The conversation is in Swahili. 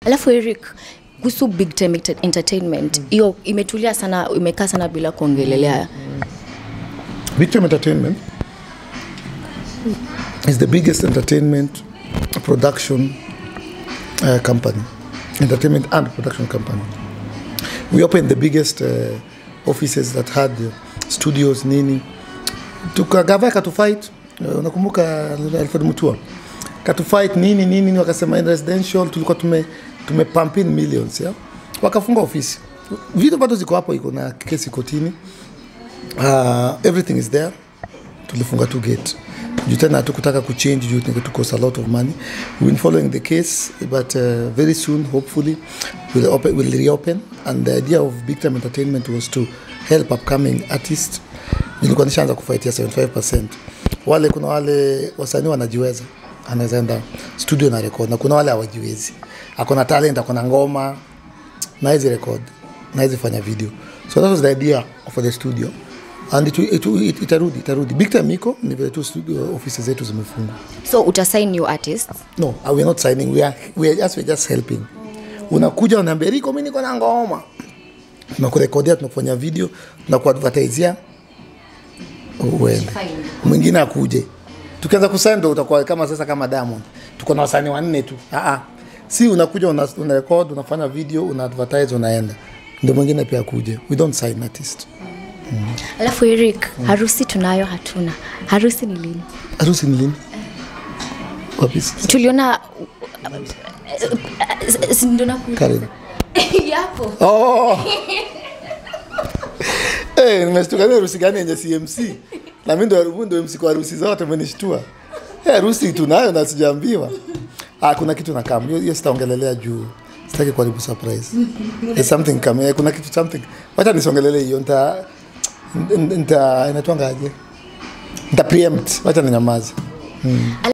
Alafu Eric, kuhusu big time entertainment, hiyo imetulia sana, imekaa sana bila kuongelelea. Big time entertainment is the biggest entertainment production company. Entertainment and production company. We opened the biggest offices that had studios nini. Tukagava katufight, unakumbuka Alfred Mutua. Katufight nini wakasema in residential tulikuwa tumepump in millions, ya. Wakafunga ofisi. Vitu bado ziko hapo, iko na kesi kotini. Everything is there. Tulifunga tu gate. Juu tena hatukutaka kuchange, juu it cost a lot of money. We've been following the case, but very soon, hopefully, we'll reopen. And the idea of big time entertainment was to help upcoming artists. Nilikuwa nishaanza kufaitia 75%. Kuna wale wasanii wanajiweza, anaweza enda studio na record, na kuna wale hawajiwezi. Akona talent, akona ngoma, na hizi record, na hizi fanya video. So that was the idea for the studio. And itarudi. Big time iko, ni vile tu studio offices zetu zimefungwa. So utasign new artists? No, we are not signing. We are just helping. Unakuja unaambia Rico, mimi niko na ngoma. Tunakurekodia, tunafanya video, tunakuadvertisea. Uende. Mwingine akuje. Tukianza kusign ndo utakuwa kama sasa kama Diamond. Tuko na wasanii 4 tu. Si unakuja una record, unafanya video, una advertise, unaenda. Ndio mwingine pia akuje. We don't sign artists. Alafu Eric, harusi tunayo hatuna. Harusi ni lini? Harusi ni lini? Wapi? Tuliona ndio nakuuliza. Karibu. Yapo. Nimeshtuka harusi gani yenye CMC? Na mimi ndo MC kwa harusi zote amenishtua. Harusi tunayo na sijaambiwa. Kuna kitu na kama. Hiyo sitaongelelea juu. Sitaki kuharibu surprise. There's something coming. Kuna kitu something. Wacha nisongelele hiyo inatwanga aje? Nita preempt. Wacha ninyamaze.